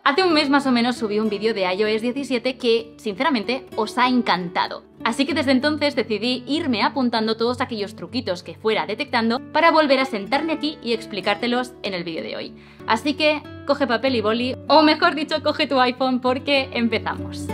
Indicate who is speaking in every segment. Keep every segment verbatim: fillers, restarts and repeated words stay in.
Speaker 1: Hace un mes más o menos subí un vídeo de i O S diecisiete que, sinceramente, os ha encantado. Así que desde entonces decidí irme apuntando todos aquellos truquitos que fuera detectando para volver a sentarme aquí y explicártelos en el vídeo de hoy. Así que coge papel y boli, o mejor dicho, coge tu iPhone porque empezamos.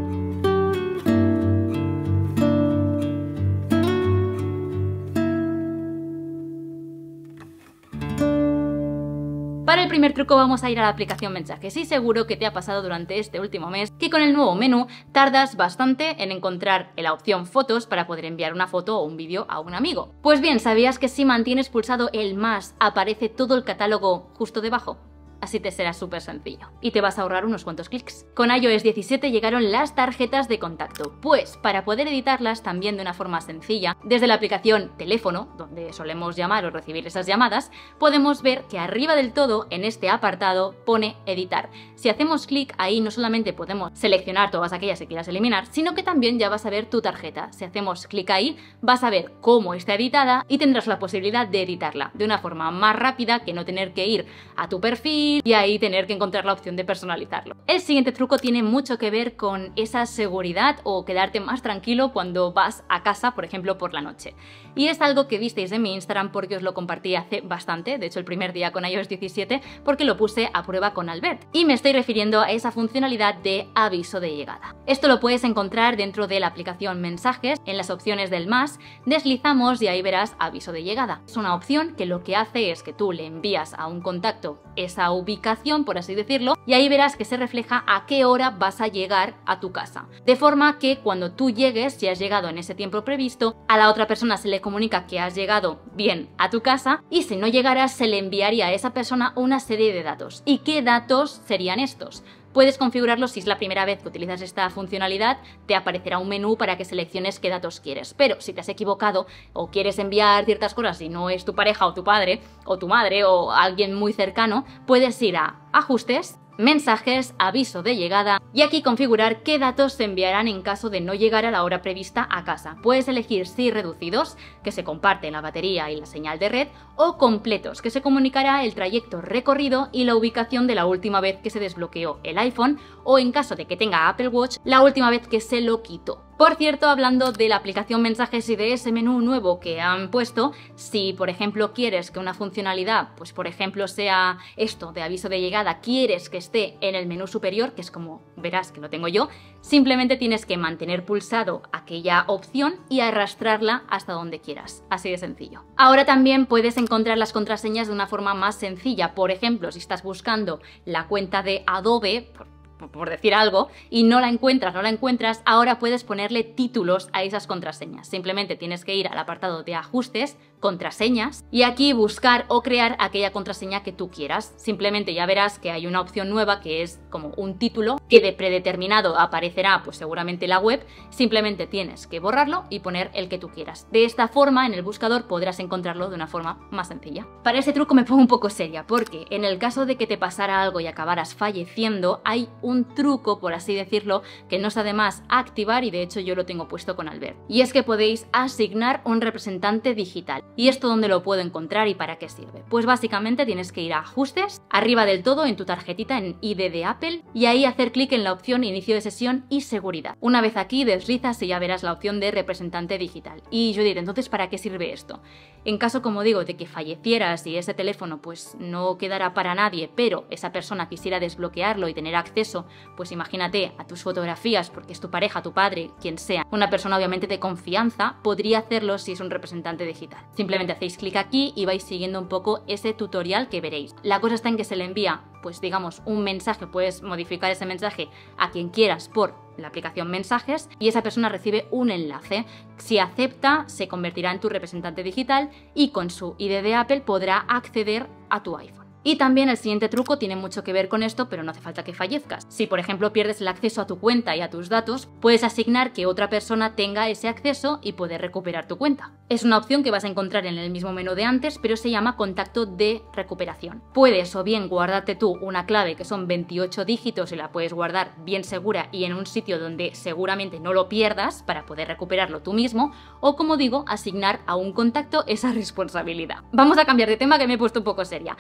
Speaker 1: Para el primer truco vamos a ir a la aplicación Mensajes y seguro que te ha pasado durante este último mes que con el nuevo menú tardas bastante en encontrar la opción Fotos para poder enviar una foto o un vídeo a un amigo. Pues bien, ¿sabías que si mantienes pulsado el más aparece todo el catálogo justo debajo? Así te será súper sencillo y te vas a ahorrar unos cuantos clics. Con i O S diecisiete llegaron las tarjetas de contacto, pues para poder editarlas también de una forma sencilla, desde la aplicación Teléfono, donde solemos llamar o recibir esas llamadas, podemos ver que arriba del todo, en este apartado, pone editar. Si hacemos clic ahí no solamente podemos seleccionar todas aquellas que quieras eliminar, sino que también ya vas a ver tu tarjeta. Si hacemos clic ahí, vas a ver cómo está editada y tendrás la posibilidad de editarla de una forma más rápida que no tener que ir a tu perfil y ahí tener que encontrar la opción de personalizarlo. El siguiente truco tiene mucho que ver con esa seguridad o quedarte más tranquilo cuando vas a casa, por ejemplo, por la noche. Y es algo que visteis en mi Instagram porque os lo compartí hace bastante, de hecho el primer día con i O S diecisiete, porque lo puse a prueba con Albert. Y me estoy refiriendo a esa funcionalidad de aviso de llegada. Esto lo puedes encontrar dentro de la aplicación Mensajes, en las opciones del más, deslizamos y ahí verás aviso de llegada. Es una opción que lo que hace es que tú le envías a un contacto esa ubicación, por así decirlo, y ahí verás que se refleja a qué hora vas a llegar a tu casa. De forma que cuando tú llegues, si has llegado en ese tiempo previsto, a la otra persona se le comunica que has llegado bien a tu casa y si no llegaras se le enviaría a esa persona una serie de datos. ¿Y qué datos serían estos? Puedes configurarlo si es la primera vez que utilizas esta funcionalidad, te aparecerá un menú para que selecciones qué datos quieres. Pero si te has equivocado o quieres enviar ciertas cosas y no es tu pareja o tu padre o tu madre o alguien muy cercano, puedes ir a Ajustes, Mensajes, Aviso de llegada y aquí configurar qué datos se enviarán en caso de no llegar a la hora prevista a casa. Puedes elegir si reducidos, que se comparten la batería y la señal de red, o completos, que se comunicará el trayecto recorrido y la ubicación de la última vez que se desbloqueó el iPhone o en caso de que tenga Apple Watch, la última vez que se lo quitó. Por cierto, hablando de la aplicación Mensajes y de ese menú nuevo que han puesto, si por ejemplo quieres que una funcionalidad, pues por ejemplo sea esto de aviso de llegada, quieres que esté en el menú superior, que es como verás que lo tengo yo, simplemente tienes que mantener pulsado aquella opción y arrastrarla hasta donde quieras, así de sencillo. Ahora también puedes encontrar las contraseñas de una forma más sencilla, por ejemplo, si estás buscando la cuenta de Adobe, por decir algo, y no la encuentras, no la encuentras, ahora puedes ponerle títulos a esas contraseñas. Simplemente tienes que ir al apartado de Ajustes, Contraseñas, y aquí buscar o crear aquella contraseña que tú quieras. Simplemente ya verás que hay una opción nueva que es como un título que de predeterminado aparecerá pues seguramente la web, simplemente tienes que borrarlo y poner el que tú quieras. De esta forma en el buscador podrás encontrarlo de una forma más sencilla. Para ese truco me pongo un poco seria porque en el caso de que te pasara algo y acabaras falleciendo, hay un truco, por así decirlo, que no está de más activar y de hecho yo lo tengo puesto con Albert. Y es que podéis asignar un representante digital. ¿Y esto dónde lo puedo encontrar y para qué sirve? Pues básicamente tienes que ir a Ajustes, arriba del todo en tu tarjetita en I D de Apple y ahí hacer clic en la opción Inicio de sesión y Seguridad. Una vez aquí deslizas y ya verás la opción de representante digital. Y yo diré, entonces ¿para qué sirve esto? En caso, como digo, de que fallecieras y ese teléfono pues no quedara para nadie, pero esa persona quisiera desbloquearlo y tener acceso, pues imagínate, a tus fotografías, porque es tu pareja, tu padre, quien sea, una persona obviamente de confianza, podría hacerlo si es un representante digital. Simplemente hacéis clic aquí y vais siguiendo un poco ese tutorial que veréis. La cosa está en que se le envía, pues digamos, un mensaje, puedes modificar ese mensaje a quien quieras por la aplicación Mensajes y esa persona recibe un enlace. Si acepta, se convertirá en tu representante digital y con su I D de Apple podrá acceder a tu iPhone. Y también el siguiente truco tiene mucho que ver con esto, pero no hace falta que fallezcas. Si por ejemplo pierdes el acceso a tu cuenta y a tus datos, puedes asignar que otra persona tenga ese acceso y poder recuperar tu cuenta. Es una opción que vas a encontrar en el mismo menú de antes, pero se llama contacto de recuperación. Puedes o bien guardarte tú una clave que son veintiocho dígitos y la puedes guardar bien segura y en un sitio donde seguramente no lo pierdas para poder recuperarlo tú mismo, o como digo, asignar a un contacto esa responsabilidad. Vamos a cambiar de tema que me he puesto un poco seria. Ahora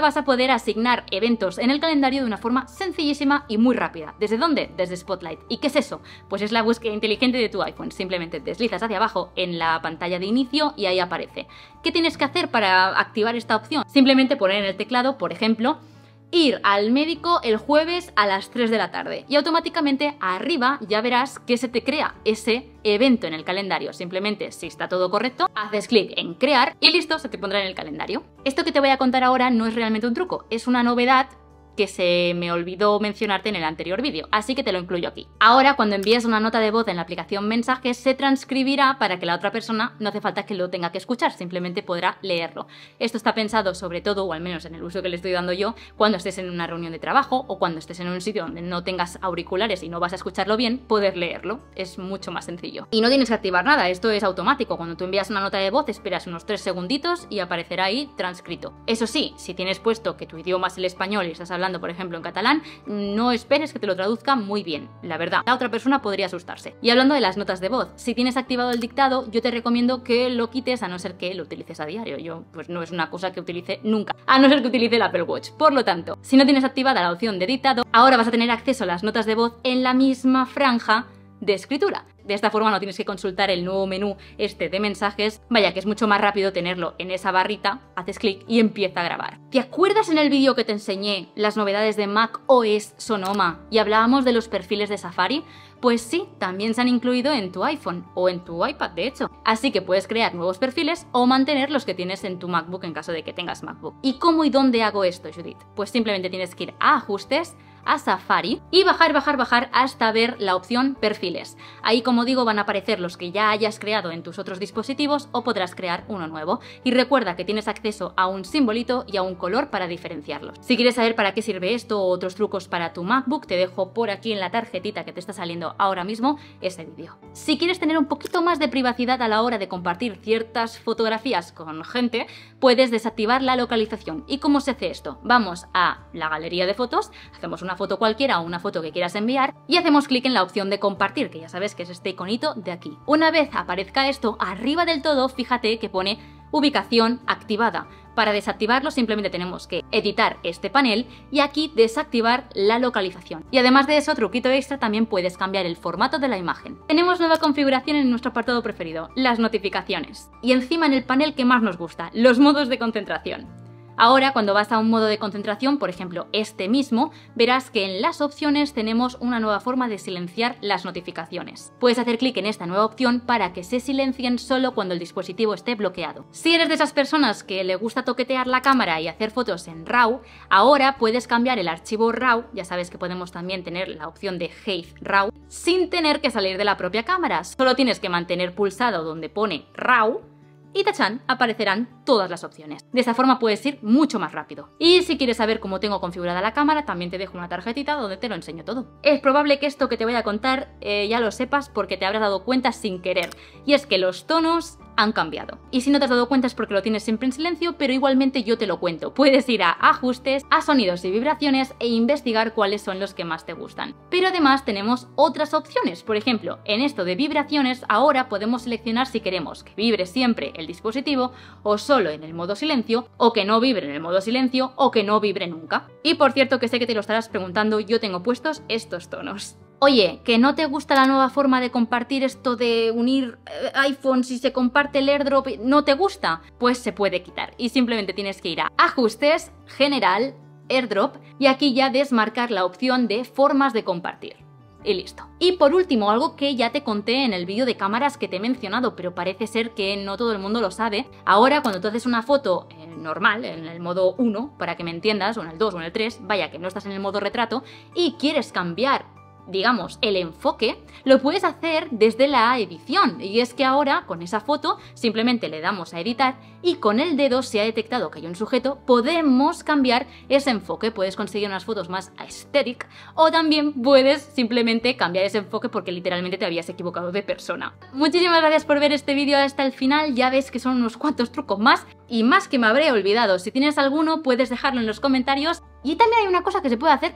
Speaker 1: vas a poder asignar eventos en el calendario de una forma sencillísima y muy rápida. ¿Desde dónde? Desde Spotlight. ¿Y qué es eso? Pues es la búsqueda inteligente de tu iPhone. Simplemente deslizas hacia abajo en la pantalla de inicio y ahí aparece. ¿Qué tienes que hacer para activar esta opción? Simplemente poner en el teclado, por ejemplo, ir al médico el jueves a las tres de la tarde y automáticamente arriba ya verás que se te crea ese evento en el calendario. Simplemente, si está todo correcto, haces clic en crear y listo, se te pondrá en el calendario. Esto que te voy a contar ahora no es realmente un truco, es una novedad que se me olvidó mencionarte en el anterior vídeo, así que te lo incluyo aquí. Ahora, cuando envíes una nota de voz en la aplicación Mensajes, se transcribirá para que la otra persona no hace falta que lo tenga que escuchar, simplemente podrá leerlo. Esto está pensado sobre todo, o al menos en el uso que le estoy dando yo, cuando estés en una reunión de trabajo o cuando estés en un sitio donde no tengas auriculares y no vas a escucharlo bien, poder leerlo. Es mucho más sencillo. Y no tienes que activar nada, esto es automático. Cuando tú envías una nota de voz, esperas unos tres segunditos y aparecerá ahí transcrito. Eso sí, si tienes puesto que tu idioma es el español y estás hablando por ejemplo en catalán, no esperes que te lo traduzca muy bien, la verdad, la otra persona podría asustarse. Y hablando de las notas de voz, si tienes activado el dictado, yo te recomiendo que lo quites a no ser que lo utilices a diario. Yo pues no es una cosa que utilice nunca, a no ser que utilice el Apple Watch. Por lo tanto, si no tienes activada la opción de dictado, ahora vas a tener acceso a las notas de voz en la misma franja de escritura. De esta forma no tienes que consultar el nuevo menú este de mensajes, vaya que es mucho más rápido tenerlo en esa barrita, haces clic y empieza a grabar. ¿Te acuerdas en el vídeo que te enseñé las novedades de macOS Sonoma y hablábamos de los perfiles de Safari? Pues sí, también se han incluido en tu iPhone o en tu iPad de hecho, así que puedes crear nuevos perfiles o mantener los que tienes en tu MacBook en caso de que tengas MacBook. ¿Y cómo y dónde hago esto, Judith? Pues simplemente tienes que ir a ajustes, a Safari y bajar, bajar, bajar hasta ver la opción perfiles. Ahí, como digo, van a aparecer los que ya hayas creado en tus otros dispositivos o podrás crear uno nuevo. Y recuerda que tienes acceso a un simbolito y a un color para diferenciarlos. Si quieres saber para qué sirve esto o otros trucos para tu MacBook, te dejo por aquí en la tarjetita que te está saliendo ahora mismo ese vídeo. Si quieres tener un poquito más de privacidad a la hora de compartir ciertas fotografías con gente, puedes desactivar la localización. ¿Y cómo se hace esto? Vamos a la galería de fotos, hacemos una foto cualquiera o una foto que quieras enviar y hacemos clic en la opción de compartir, que ya sabes que es este iconito de aquí. Una vez aparezca esto, arriba del todo, fíjate que pone ubicación activada. Para desactivarlo simplemente tenemos que editar este panel y aquí desactivar la localización. Y además de eso, truquito extra, también puedes cambiar el formato de la imagen. Tenemos nueva configuración en nuestro apartado preferido, las notificaciones. Y encima en el panel que más nos gusta, los modos de concentración. Ahora, cuando vas a un modo de concentración, por ejemplo este mismo, verás que en las opciones tenemos una nueva forma de silenciar las notificaciones. Puedes hacer clic en esta nueva opción para que se silencien solo cuando el dispositivo esté bloqueado. Si eres de esas personas que le gusta toquetear la cámara y hacer fotos en RAW, ahora puedes cambiar el archivo RAW, ya sabes que podemos también tener la opción de Save RAW, sin tener que salir de la propia cámara. Solo tienes que mantener pulsado donde pone RAW, y tachán, aparecerán todas las opciones. De esta forma puedes ir mucho más rápido. Y si quieres saber cómo tengo configurada la cámara, también te dejo una tarjetita donde te lo enseño todo. Es probable que esto que te voy a contar eh, ya lo sepas porque te habrás dado cuenta sin querer. Y es que los tonos han cambiado. Y si no te has dado cuenta es porque lo tienes siempre en silencio, pero igualmente yo te lo cuento. Puedes ir a ajustes, a sonidos y vibraciones e investigar cuáles son los que más te gustan. Pero además tenemos otras opciones. Por ejemplo, en esto de vibraciones, ahora podemos seleccionar si queremos que vibre siempre el dispositivo o solo en el modo silencio, o que no vibre en el modo silencio, o que no vibre nunca. Y por cierto, que sé que te lo estarás preguntando, yo tengo puestos estos tonos. Oye, ¿que no te gusta la nueva forma de compartir esto de unir eh, iPhone si se comparte el AirDrop? ¿No te gusta? Pues se puede quitar y simplemente tienes que ir a Ajustes, General, AirDrop y aquí ya desmarcar la opción de Formas de compartir. Y listo. Y por último, algo que ya te conté en el vídeo de cámaras que te he mencionado, pero parece ser que no todo el mundo lo sabe. Ahora, cuando tú haces una foto eh, normal, en el modo uno, para que me entiendas, o en el dos o en el tres, vaya que no estás en el modo retrato, y quieres cambiar, digamos, el enfoque, lo puedes hacer desde la edición. Y es que ahora, con esa foto, simplemente le damos a editar y con el dedo, si ha detectado que hay un sujeto, podemos cambiar ese enfoque. Puedes conseguir unas fotos más aesthetic o también puedes simplemente cambiar ese enfoque porque literalmente te habías equivocado de persona. Muchísimas gracias por ver este vídeo hasta el final. Ya ves que son unos cuantos trucos más y más que me habré olvidado. Si tienes alguno, puedes dejarlo en los comentarios. Y también hay una cosa que se puede hacer que es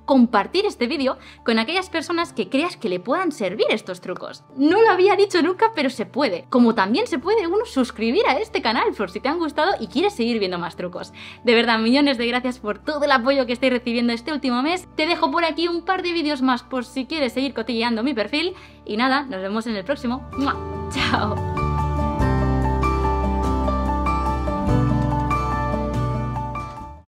Speaker 1: compartir este vídeo con aquellas personas que creas que le puedan servir estos trucos. No lo había dicho nunca, pero se puede. Como también se puede uno suscribir a este canal por si te han gustado y quieres seguir viendo más trucos. De verdad, millones de gracias por todo el apoyo que estoy recibiendo este último mes. Te dejo por aquí un par de vídeos más por si quieres seguir cotilleando mi perfil. Y nada, nos vemos en el próximo. ¡Mua! ¡Chao!